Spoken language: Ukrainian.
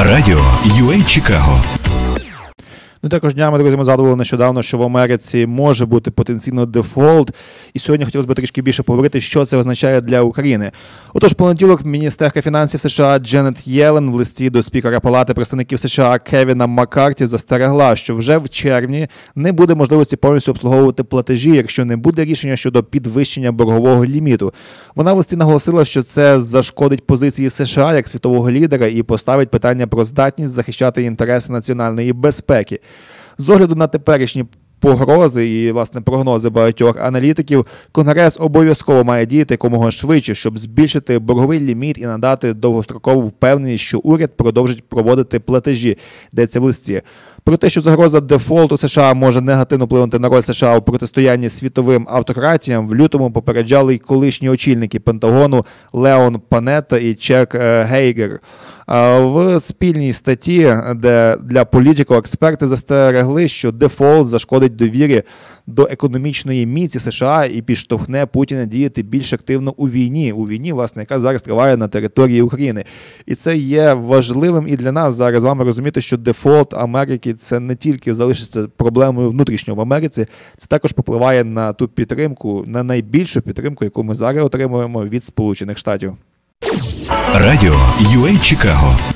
Радіо UA Чикаго. Ну, також днями, друзі, ми згадували нещодавно, що в Америці може бути потенційно дефолт. І сьогодні хотілося б трішки більше поговорити, що це означає для України. Отож, в понеділок міністерка фінансів США Дженет Єлен в листі до спікера Палати представників США Кевіна Маккарті застерегла, що вже в червні не буде можливості повністю обслуговувати платежі, якщо не буде рішення щодо підвищення боргового ліміту. Вона в листі наголосила, що це зашкодить позиції США як світового лідера і поставить питання про здатність захищати інтереси національної безпеки. З огляду на теперішні погрози і, власне, прогнози багатьох аналітиків, Конгрес обов'язково має діяти якомога швидше, щоб збільшити борговий ліміт і надати довгострокову впевненість, що уряд продовжить проводити платежі, йдеться в листі. Про те, що загроза дефолту США може негативно вплинути на роль США у протистоянні світовим автократіям, в лютому попереджали й колишні очільники Пентагону Леон Панетта і Чак Гейгер. В спільній статті, де для політиків експерти застерегли, що дефолт зашкодить довірі до економічної міці США і підштовхне Путіна діяти більш активно у війні, власне, яка зараз триває на території України. І це є важливим і для нас зараз з вами розуміти, що дефолт Америки – це не тільки залишиться проблемою внутрішньо в Америці, це також попливає на ту підтримку, на найбільшу підтримку, яку ми зараз отримуємо від Сполучених Штатів. Радіо UA Чикаго.